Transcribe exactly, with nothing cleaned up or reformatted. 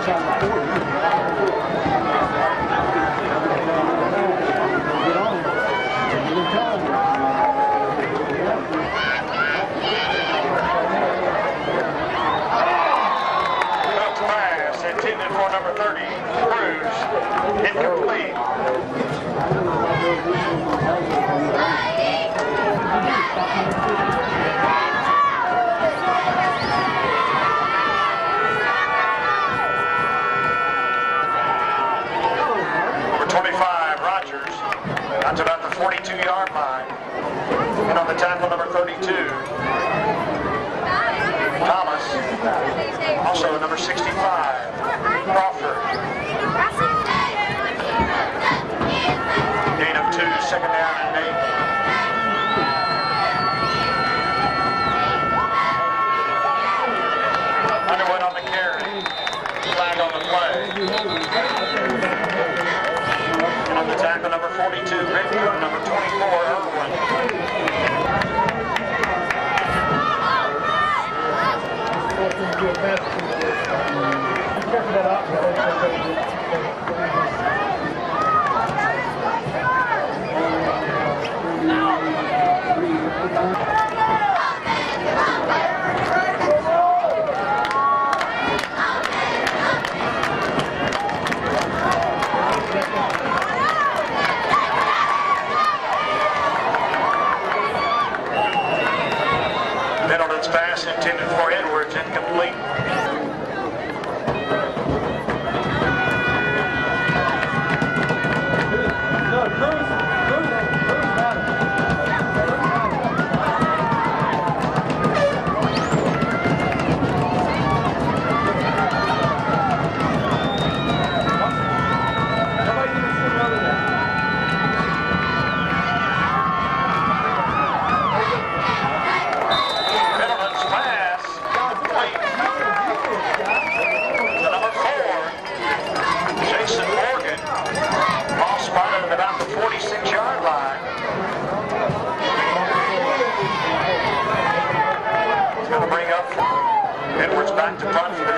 Intended for number thirty, Cruz, incomplete. Number twenty-five, Rogers, out to about the forty-two yard line. And on the tackle, number thirty-two, Thomas, also number sixty-five, Crawford. Gain of two, second down and eight. Underwood on the carry. Flag on the play. And on the tackle, number forty-two, Bigwood, number twenty-four, Irwin. Middleton's pass intended for Edwards, incomplete. forty-six yard line. He's going to bring up Edwards back to punt for the